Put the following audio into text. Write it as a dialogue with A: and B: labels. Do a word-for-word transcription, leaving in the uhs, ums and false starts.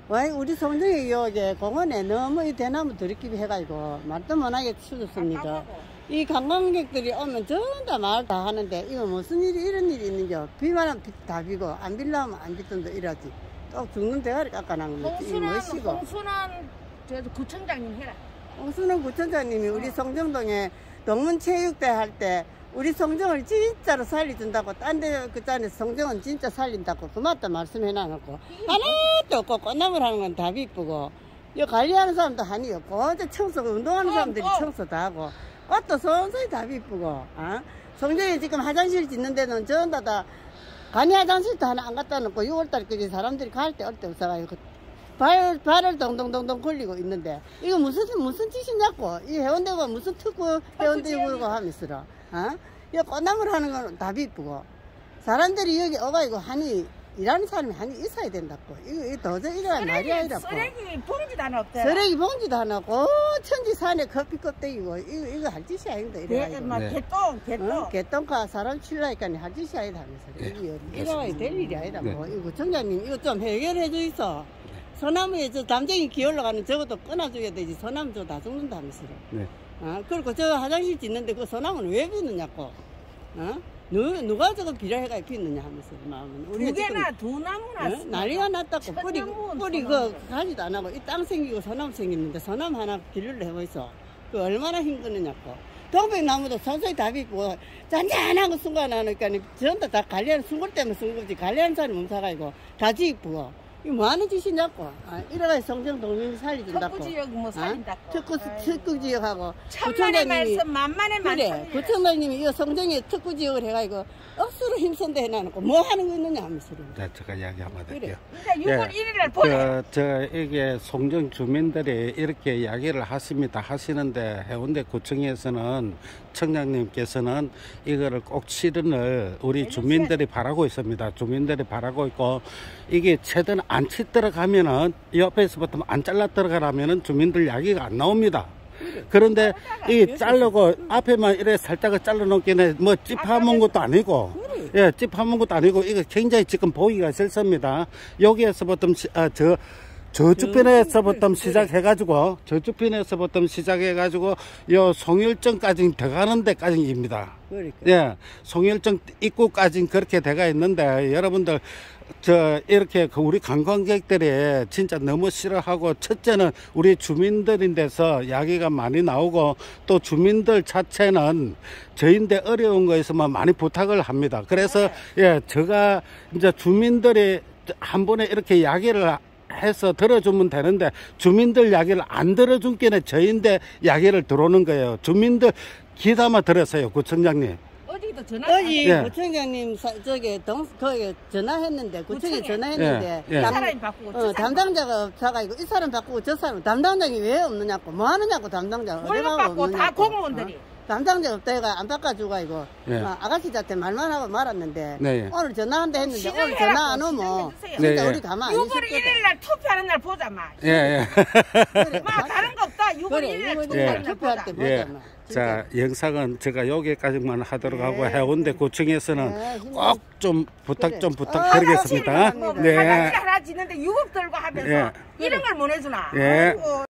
A: 와, 우리 송정이 여기 공원에 너무 이 대나무 들이끼비 해가지고 말도 못하게 추졌습니다. 이 관광객들이 오면 전부 다 말 다 하는데 이거 무슨 일이 이런 일이 있는겨. 비만 하면 다 비고 안 빌라면 안 비던데 이러지. 또 죽는 대가리 깎아나는 거지. 이거 멋이고.
B: 홍순환 저도 구청장님 해라.
A: 홍순환 구청장님이 우리 송정동에 동문체육대 할 때 우리 송정을 진짜로 살려준다고 딴 데 그 짠에 송정은 진짜 살린다고 그 맞다 말씀해놔놓고 하나도 없고 꽃나물 하는 건 다 이쁘고 이 관리하는 사람도 한이 없고 어제 청소 운동하는 사람들이 청소 다 하고 꽃도 손소리 다 이쁘고 어? 송정에 지금 화장실 짓는 데는 전부 다 간이 화장실도 하나 안 갖다 놓고 유월달까지 사람들이 갈 데 올 데 없어가지고 발, 발을 동동동동 걸리고 있는데 이거 무슨 무슨 짓이냐고 이 해운대가 무슨 특구 해운대구고 하면서 어? 이 꽃나물 하는 거는 다 이쁘고 사람들이 여기 오가지고 한이 일하는 사람이 한이 있어야 된다고 이거, 이거 도저히 이래야 말이 아니라고
B: 쓰레기 봉지도 하나 없대
A: 쓰레기 봉지도 하나 없고 천지산에 커피 껍데기고 이거 이거 할 짓이 아닙니다 이래가지고
B: 네. 개똥 개똥
A: 어? 개똥과 사람 치려니까 할 짓이 아니다 하면서 네. 이거 이래야 될 일이 아니다 뭐 네. 이거 청장님 이거 좀 해결해 주이소. 소나무에 저 담쟁이 기어올라가는 저것도 끊어줘야 되지 소나무 저 다 죽는다면서 네. 어? 그리고 저 화장실 짓는데 그 소나무는 왜 비느냐고 어? 누, 누가 저거 비라해가 비느냐 하면서 마음은
B: 두 개나 두 나무나
A: 어? 난리가 났다고 뿌리 뿌리 그 가지도 안 하고 이 땅 생기고 소나무 생겼는데 소나무 하나 길러를 해보이소 그 얼마나 힘드느냐고 동백나무도 서서히 다 비고 잔잔하고 순간하니까 전부 다 관리하는 순골 때문에 순골지 관리하는 사람이 없어가지고 다 지이쁘고 이거 뭐 하는 짓이냐고. 아, 이래가지고 성정동민 살려준다고.
B: 특구지역 뭐 살린다고.
A: 아? 특구, 특구지역하고.
B: 천만의 말씀, 만만의 말씀.
A: 그래. 구청장님이 이 성정에 특구지역을 해가지고 억수로 힘쓴데 해놔놓고 뭐 하는 거 있느냐 하면서.
C: 자, 제가 이야기 한번 할게요.
B: 그래. 그러니까 유월 일일 날 보내.
C: 저, 저, 이게 송정 주민들이 이렇게 이야기를 하십니다. 하시는데 해운대 구청에서는 청장님께서는 이거를 꼭 실현을 우리 주민들이 바라고 있습니다. 주민들이 바라고 있고 이게 최대한 안 치 들어가면은 옆에서부터 안 잘라 들어가라면은 주민들 이야기가 안 나옵니다. 그런데 이 자르고 앞에만 이래 살짝 잘라 놓기는 뭐 찝하면 것도 아니고 예, 찝하면 것도 아니고 이거 굉장히 지금 보기가 싫습니다. 여기에서부터 아, 저 저주편에서부터 시작해가지고 저주편에서부터 시작해가지고 요 송일정까지 들어가는 데까지입니다. 예, 송일정 입구까지 그렇게 돼가 있는데 여러분들 저 이렇게 그 우리 관광객들이 진짜 너무 싫어하고 첫째는 우리 주민들인데서 이야기가 많이 나오고 또 주민들 자체는 저인데 어려운 거에서만 많이 부탁을 합니다. 그래서 예, 제가 이제 주민들이 한 번에 이렇게 이야기를 해서 들어주면 되는데 주민들 이야기를 안 들어준 게는 저인데 이야기를 들어오는 거예요. 주민들 귀담아 들었어요, 구청장님.
B: 어디도 전화.
A: 어디
C: 예.
A: 구청장님 저기 동 거기 전화했는데 구청에 전화했는데
C: 예. 예.
A: 담,
B: 사람이 바꾸고
A: 어, 담당자가 없어가 이거 이 사람 바꾸고 저 사람 담당자이 왜 없느냐고 뭐 하느냐고 담당자가
B: 뭘 바꾸고 다 공무원들이.
A: 어? 담당자 없다 해가 안 바꿔주고 이거
C: 예.
A: 어, 아가씨한테 말만 하고 말았는데
C: 네.
A: 오늘 전화한다 했는데 오늘 전화 안 오면 진짜
C: 네,
A: 우리 가만 안 있을
B: 유월 일일 날 투표하는 날 보자 마.
C: 예, 예.
A: 그래,
B: 마 다른 거 없다. 유월 일일 날 투표하는 날 보자.
A: 때
C: 예.
A: 보자 마.
C: 자, 영상은 제가 여기까지만 하도록 하고
A: 네.
C: 해운대 구청에서는
A: 네,
C: 꼭 좀 부탁
A: 그래.
C: 좀 부탁드리겠습니다.
B: 뭐
C: 네.
B: 화장실 하나 짓는데 유급 들고 하면서
C: 예.
B: 이런 걸 못 해주나.
C: 예.
B: 아이고.